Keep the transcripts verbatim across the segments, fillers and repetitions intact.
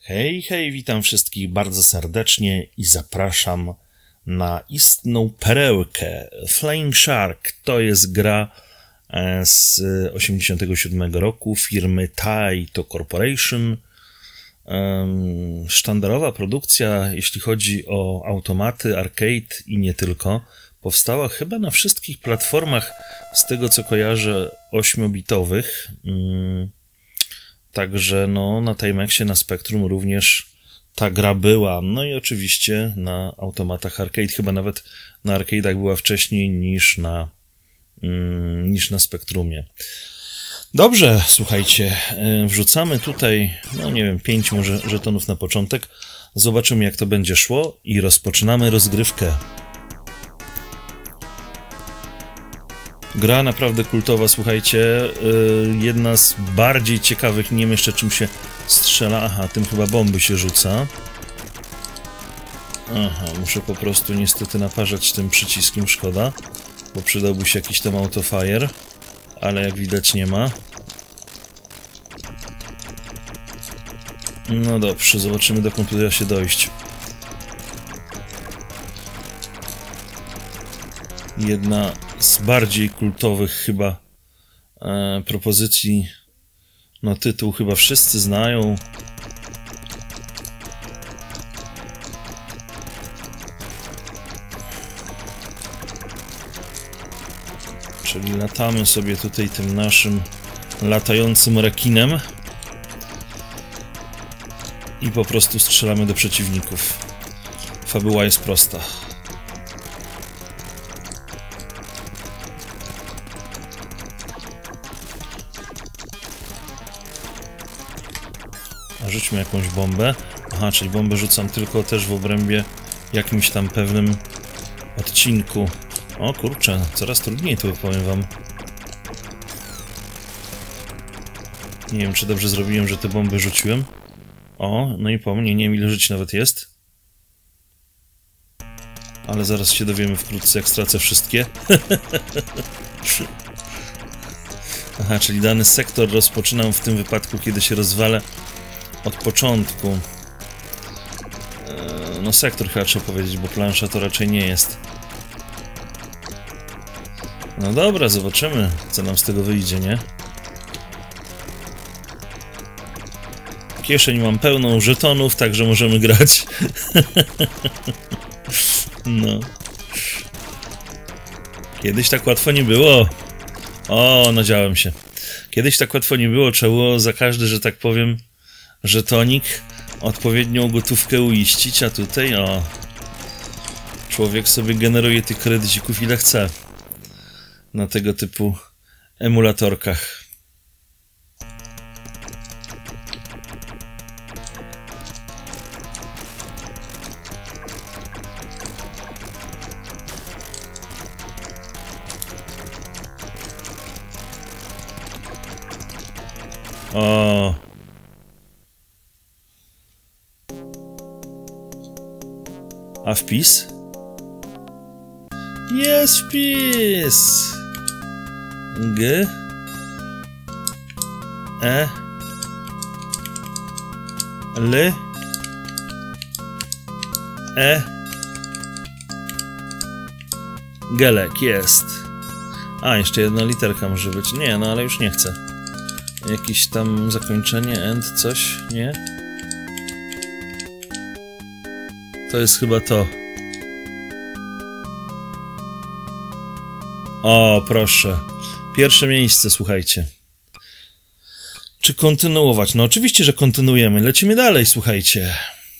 Hej, hej, witam wszystkich bardzo serdecznie i zapraszam na istną perełkę. Flying Shark to jest gra z osiemdziesiątego siódmego roku firmy Taito Corporation. Sztandarowa produkcja, jeśli chodzi o automaty, arcade i nie tylko. Powstała chyba na wszystkich platformach, z tego co kojarzę, ośmiobitowych. Także no, na Timexie, na Spectrum również ta gra była. No i oczywiście na automatach arcade. Chyba nawet na arcade'ach była wcześniej niż na, mm, niż na Spectrumie. Dobrze, słuchajcie, wrzucamy tutaj, no nie wiem, pięć może żetonów na początek. Zobaczymy, jak to będzie szło i rozpoczynamy rozgrywkę. Gra naprawdę kultowa, słuchajcie, yy, jedna z bardziej ciekawych, nie wiem jeszcze czym się strzela, aha, tym chyba bomby się rzuca. Aha, muszę po prostu niestety naparzać tym przyciskiem, szkoda, bo przydałby się jakiś tam autofire, ale jak widać nie ma. No dobrze, zobaczymy, dokąd uda się dojść. Jedna z bardziej kultowych chyba e, propozycji. No tytuł chyba wszyscy znają. Czyli latamy sobie tutaj tym naszym latającym rekinem i po prostu strzelamy do przeciwników. Fabuła jest prosta. Rzućmy jakąś bombę. Aha, czyli bombę rzucam tylko też w obrębie jakimś tam pewnym odcinku. O kurczę, coraz trudniej to powiem wam. Nie wiem, czy dobrze zrobiłem, że te bomby rzuciłem. O, no i po mnie, nie wiem ile żyć nawet jest. Ale zaraz się dowiemy wkrótce, jak stracę wszystkie. Aha, czyli dany sektor rozpoczynam w tym wypadku, kiedy się rozwalę od początku. Eee, no sektor chyba trzeba powiedzieć, bo plansza to raczej nie jest. No dobra, zobaczymy, co nam z tego wyjdzie, nie? Kieszeń mam pełną żetonów, także możemy grać. No. Kiedyś tak łatwo nie było. O, nadziałem się. Kiedyś tak łatwo nie było, trzeba było za każdy, że tak powiem, żetonik, odpowiednią gotówkę uiścić, a tutaj o, człowiek sobie generuje tych kredycików ile chce na tego typu emulatorkach. O. A wpis? Jest wpis! G E L E Gelek, jest. A, jeszcze jedna literka może być. Nie, no ale już nie chcę. Jakieś tam zakończenie, end, coś? Nie? To jest chyba to. O, proszę. Pierwsze miejsce, słuchajcie. Czy kontynuować? No oczywiście, że kontynuujemy. Lecimy dalej, słuchajcie.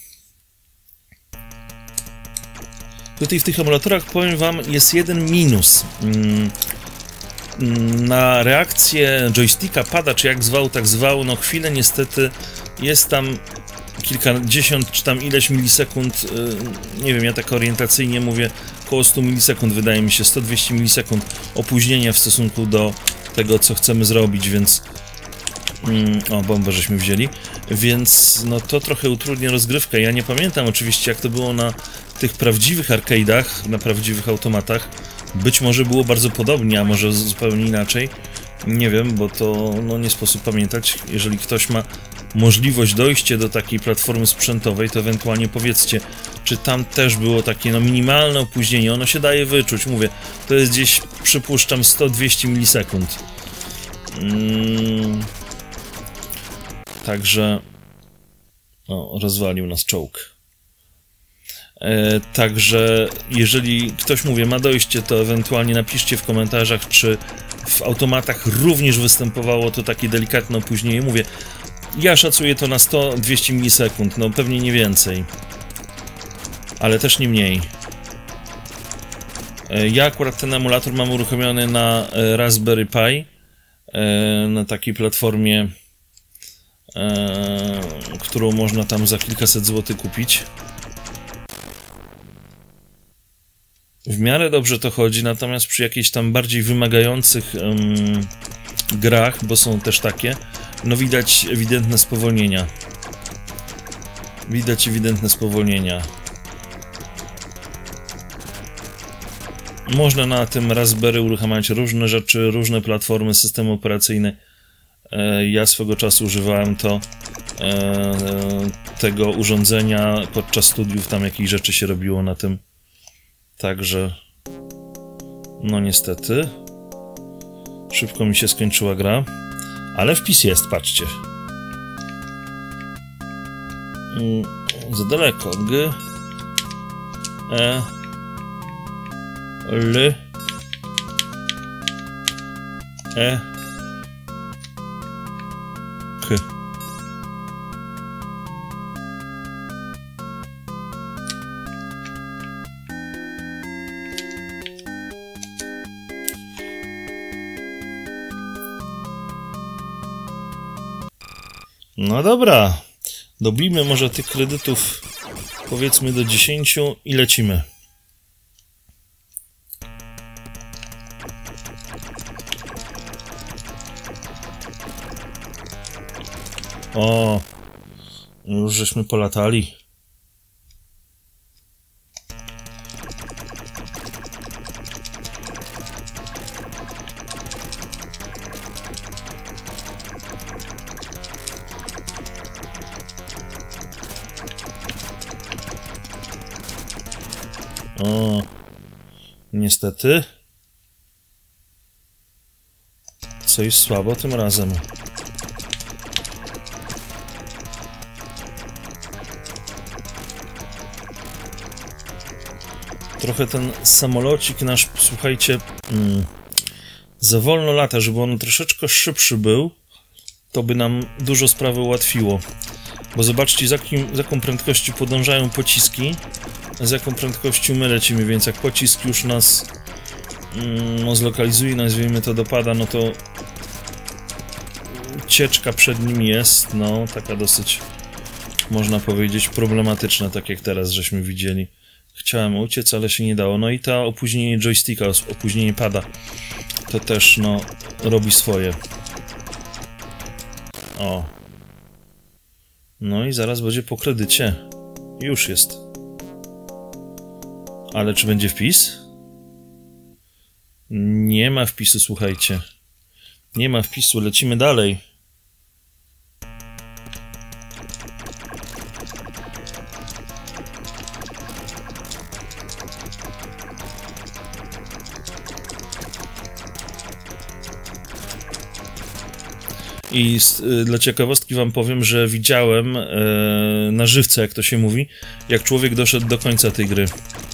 Tutaj w tych emulatorach, powiem wam, jest jeden minus. Mm. Na reakcję joysticka, pada, czy jak zwał, tak zwał, no chwilę niestety jest tam kilkadziesiąt, czy tam ileś milisekund, yy, nie wiem, ja tak orientacyjnie mówię, około stu milisekund, wydaje mi się, sto dwieście milisekund opóźnienia w stosunku do tego, co chcemy zrobić, więc... Yy, o, bombę żeśmy wzięli, więc no to trochę utrudnia rozgrywkę. Ja nie pamiętam oczywiście, jak to było na tych prawdziwych arcade'ach, na prawdziwych automatach. Być może było bardzo podobnie, a może zupełnie inaczej. Nie wiem, bo to no, nie sposób pamiętać. Jeżeli ktoś ma możliwość dojścia do takiej platformy sprzętowej, to ewentualnie powiedzcie, czy tam też było takie no, minimalne opóźnienie. Ono się daje wyczuć, mówię, to jest gdzieś, przypuszczam, sto do dwustu milisekund. Hmm. Także... O, rozwalił nas czołg. E, także jeżeli ktoś, mówię, ma dojście, to ewentualnie napiszcie w komentarzach, czy w automatach również występowało to takie delikatne opóźnienie. Mówię, ja szacuję to na sto do dwustu milisekund, no pewnie nie więcej. Ale też nie mniej. E, ja akurat ten emulator mam uruchomiony na e, Raspberry Pi, e, na takiej platformie, e, którą można tam za kilkaset złotych kupić. W miarę dobrze to chodzi, natomiast przy jakichś tam bardziej wymagających um, grach, bo są też takie, no widać ewidentne spowolnienia. Widać ewidentne spowolnienia. Można na tym Raspberry uruchamiać różne rzeczy, różne platformy, systemy operacyjne. E, ja swego czasu używałem to e, tego urządzenia podczas studiów, tam jakieś rzeczy się robiło na tym. Także, no niestety, szybko mi się skończyła gra, ale wpis jest, patrzcie. Mm, za daleko. G, E, L, E, K. No dobra, dobijmy może tych kredytów, powiedzmy do dziesięciu i lecimy. O, już żeśmy polatali. O, niestety coś słabo tym razem. Trochę ten samolocik nasz, słuchajcie, mm, za wolno lata, żeby on troszeczkę szybszy był, to by nam dużo sprawy ułatwiło. Bo zobaczcie, z, jakim, z jaką prędkością podążają pociski, a z jaką prędkością my lecimy, więc jak pocisk już nas mm, no, zlokalizuje, nazwijmy to, dopada, no to ucieczka przed nim jest, no, taka dosyć, można powiedzieć, problematyczna, tak jak teraz żeśmy widzieli. Chciałem uciec, ale się nie dało. No i to opóźnienie joysticka, opóźnienie pada, to też, no, robi swoje. O. No i zaraz będzie po kredycie. Już jest. Ale czy będzie wpis? Nie ma wpisu, słuchajcie. Nie ma wpisu, lecimy dalej. I z, y, dla ciekawostki wam powiem, że widziałem y, na żywca, jak to się mówi, jak człowiek doszedł do końca tej gry.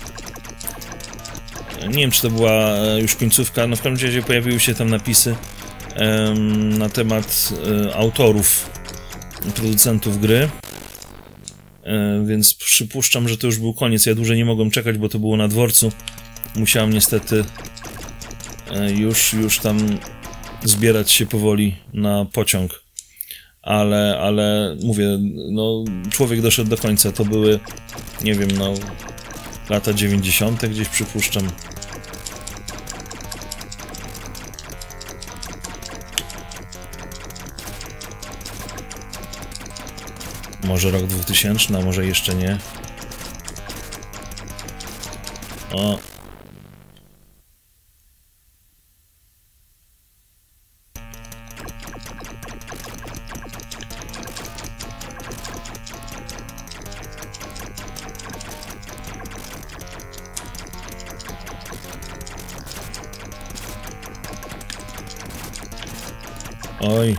Nie wiem, czy to była już końcówka, no w każdym razie pojawiły się tam napisy y, na temat y, autorów, producentów gry, y, więc przypuszczam, że to już był koniec. Ja dłużej nie mogłem czekać, bo to było na dworcu. Musiałem niestety y, już, już tam zbierać się powoli na pociąg, ale, ale mówię, no człowiek doszedł do końca, to były, nie wiem, no lata dziewięćdziesiąte gdzieś przypuszczam. Może rok dwutysięczny, a może jeszcze nie. O. Oj.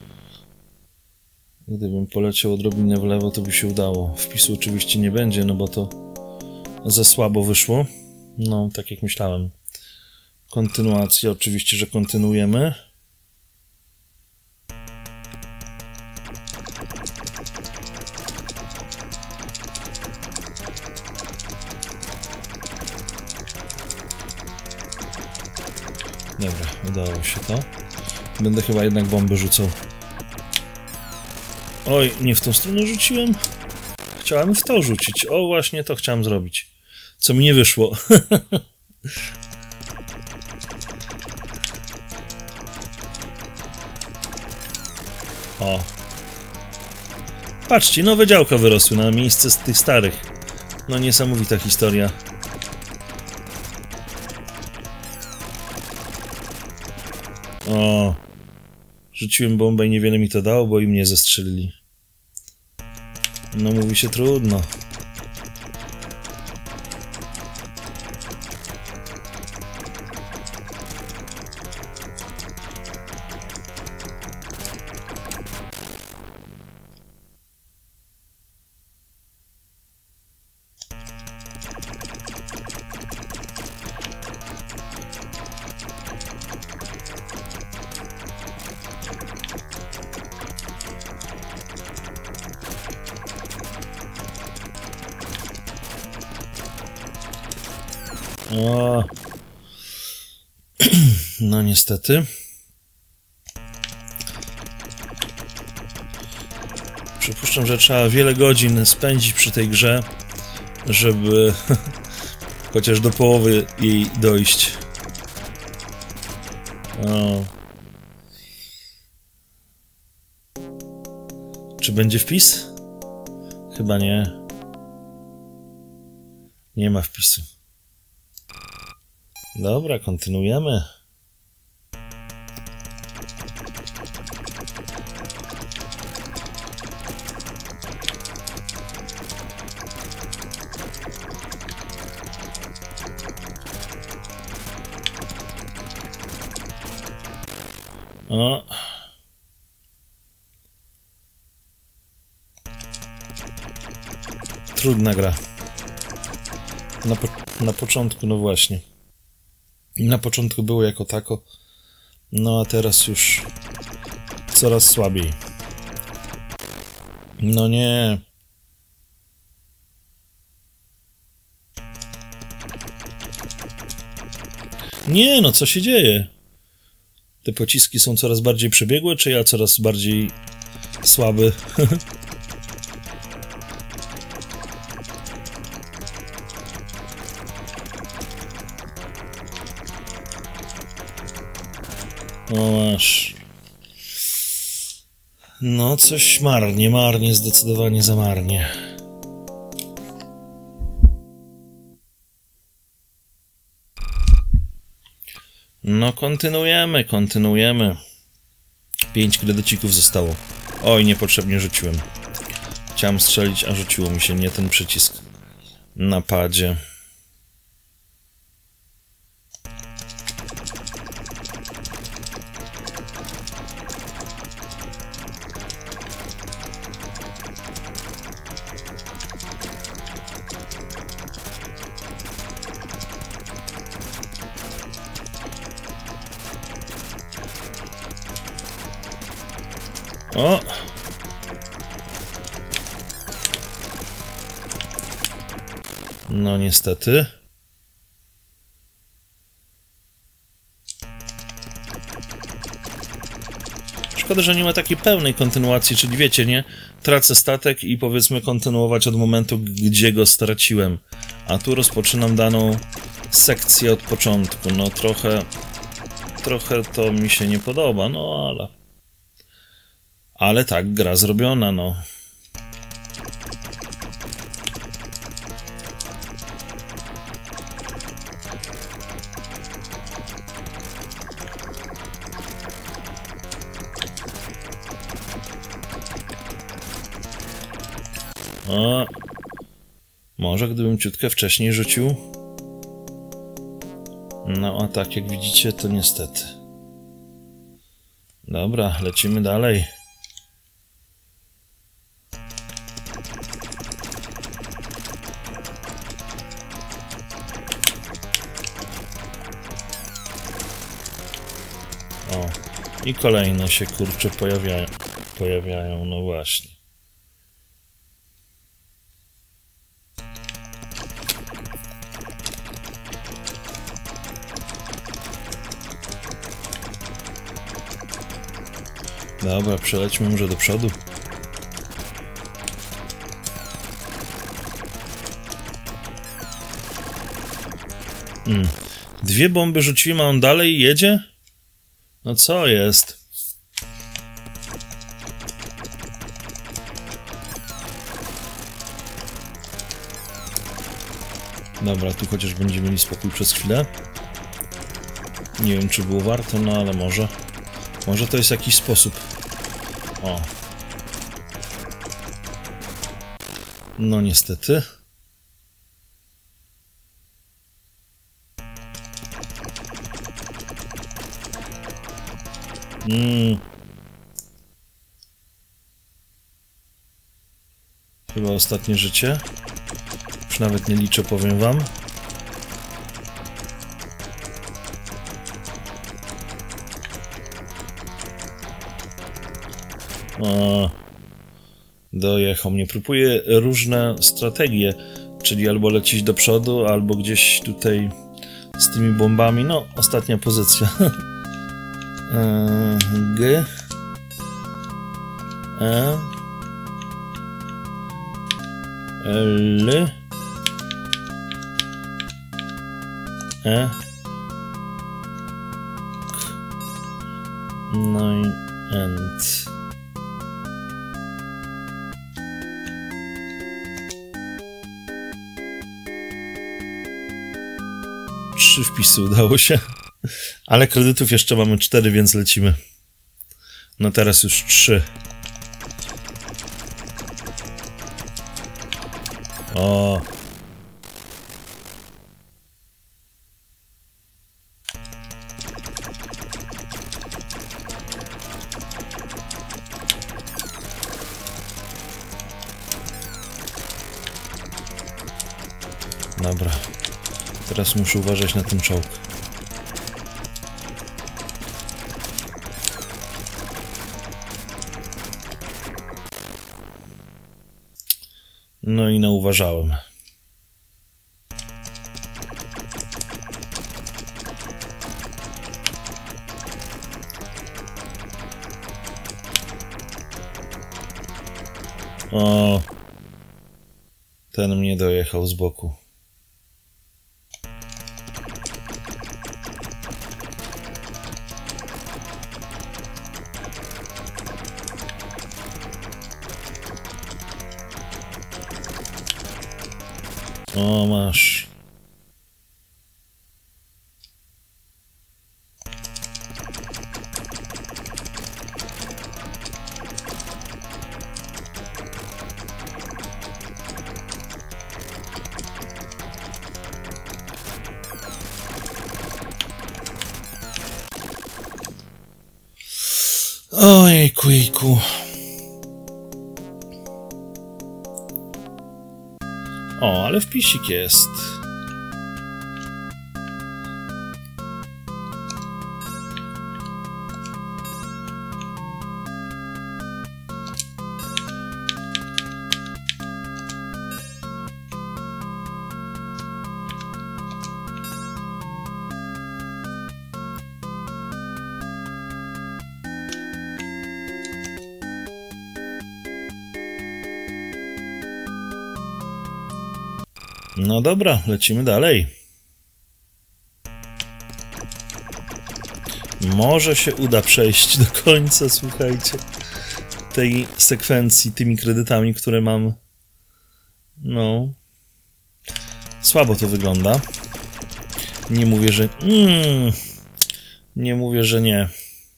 Gdybym poleciał odrobinę w lewo, to by się udało. Wpisu oczywiście nie będzie, no bo to za słabo wyszło. No, tak jak myślałem. Kontynuacja, oczywiście, że kontynuujemy. Dobra, udało się to. Będę chyba jednak bomby rzucał. Oj, nie w tą stronę rzuciłem. Chciałem w to rzucić. O, właśnie to chciałem zrobić. Co mi nie wyszło. O. Patrzcie, nowe działka wyrosły na miejsce z tych starych. No niesamowita historia. O. Rzuciłem bombę i niewiele mi to dało, bo i mnie zestrzelili. No mówi się trudno. O. No niestety. Przypuszczam, że trzeba wiele godzin spędzić przy tej grze, żeby chociaż do połowy jej dojść. O. Czy będzie wpis? Chyba nie. Nie ma wpisu. Dobra, kontynuujemy. O. Trudna gra. Na, po na początku, no właśnie. Na początku było jako tako, no a teraz już coraz słabiej. No nie. Nie, no co się dzieje? Te pociski są coraz bardziej przebiegłe, czy ja coraz bardziej słaby? O, masz. No, coś marnie, marnie, zdecydowanie za marnie. No, kontynuujemy, kontynuujemy. Pięć kredycików zostało. Oj, niepotrzebnie rzuciłem. Chciałem strzelić, a rzuciło mi się nie ten przycisk na padzie. O! No niestety. Szkoda, że nie ma takiej pełnej kontynuacji, czyli wiecie, nie? Tracę statek i powiedzmy kontynuować od momentu, gdzie go straciłem. A tu rozpoczynam daną sekcję od początku. No trochę... Trochę to mi się nie podoba, no ale... Ale tak, gra zrobiona, no. O, może gdybym ciutkę wcześniej rzucił. No a tak jak widzicie, to niestety. Dobra, lecimy dalej. O, i kolejne się kurczę pojawiają. Pojawiają, no właśnie. Dobra, przelećmy może do przodu. Hmm. Dwie bomby rzuciłem, a on dalej jedzie? No co jest? Dobra, tu chociaż będziemy mieli spokój przez chwilę. Nie wiem, czy było warto, no ale może. Może to jest jakiś sposób. O. No niestety. Mm. Chyba ostatnie życie. Już nawet nie liczę, powiem wam. O, dojechał mnie. Próbuję różne strategie, czyli albo lecieć do przodu, albo gdzieś tutaj z tymi bombami. No, ostatnia pozycja. G E L E K. No i end. Trzy wpisy udało się. Ale kredytów jeszcze mamy cztery, więc lecimy. No teraz już trzy. O. Dobra. Teraz muszę uważać na ten czołg. No i nauważałem. O, ten mnie dojechał z boku. O, masz. Ojejku, jejku. O, ale wpisik jest. No dobra, lecimy dalej. Może się uda przejść do końca, słuchajcie, tej sekwencji tymi kredytami, które mam. No. Słabo to wygląda. Nie mówię, że... Mm, nie mówię, że nie.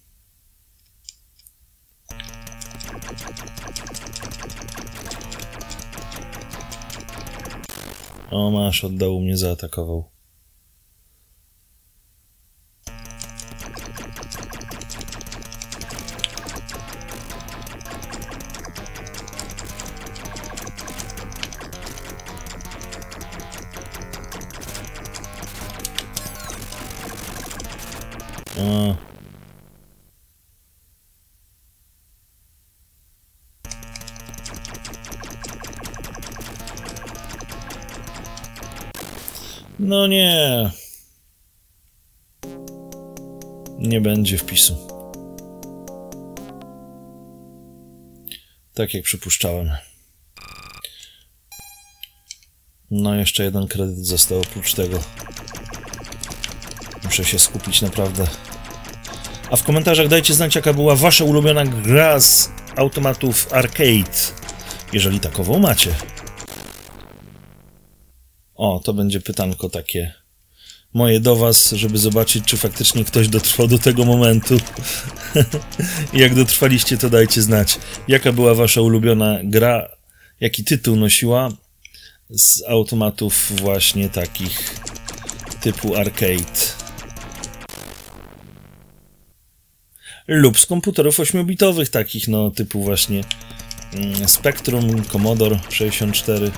O, masz, od dołu mnie zaatakował. O. No nie. Nie będzie wpisu. Tak jak przypuszczałem. No jeszcze jeden kredyt został oprócz tego. Muszę się skupić naprawdę. A w komentarzach dajcie znać, jaka była wasza ulubiona gra z automatów arcade, jeżeli takową macie. O, to będzie pytanko takie moje do was, żeby zobaczyć, czy faktycznie ktoś dotrwał do tego momentu. Jak dotrwaliście, to dajcie znać. Jaka była wasza ulubiona gra, jaki tytuł nosiła z automatów właśnie takich typu arcade. Lub z komputerów ośmiobitowych takich, no typu właśnie Spectrum, Commodore sześćdziesiąt cztery.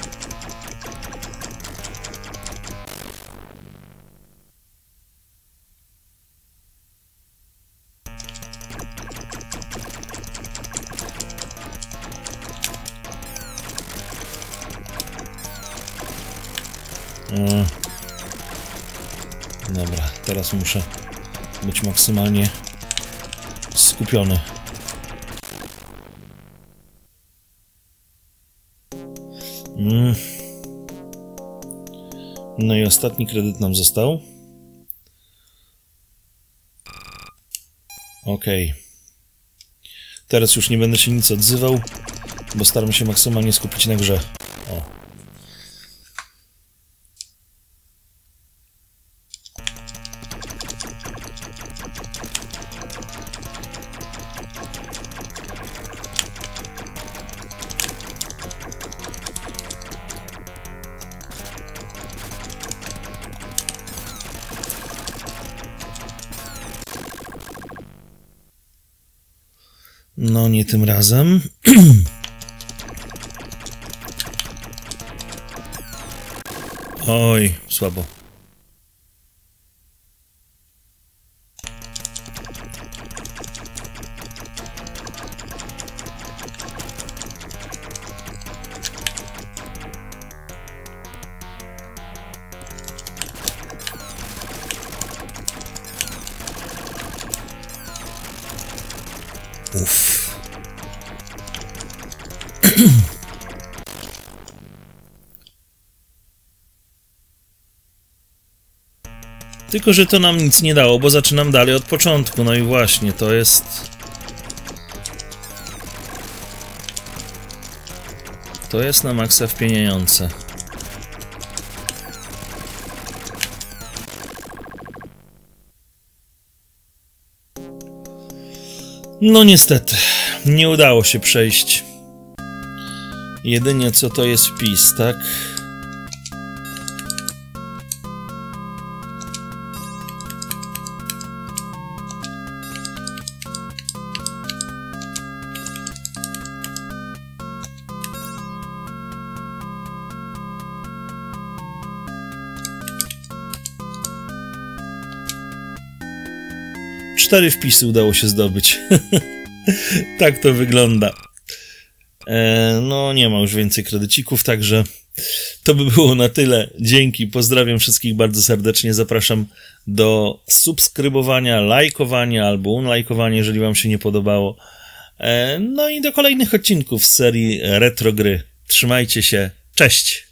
Mm. Dobra, teraz muszę być maksymalnie skupiony. Mm. No i ostatni kredyt nam został. Ok. Teraz już nie będę się nic odzywał, bo staram się maksymalnie skupić na grze. O. No nie tym razem. Oj, słabo. Uff. Tylko że to nam nic nie dało, bo zaczynam dalej od początku. No i właśnie, to jest... To jest na maksa wpieniające. No niestety, nie udało się przejść. Jedynie co to jest wpis, tak? Cztery wpisy udało się zdobyć. Tak to wygląda. E, no nie ma już więcej kredycików, także to by było na tyle. Dzięki, pozdrawiam wszystkich bardzo serdecznie. Zapraszam do subskrybowania, lajkowania albo unlajkowania, jeżeli wam się nie podobało. E, no i do kolejnych odcinków z serii Retro Gry. Trzymajcie się. Cześć!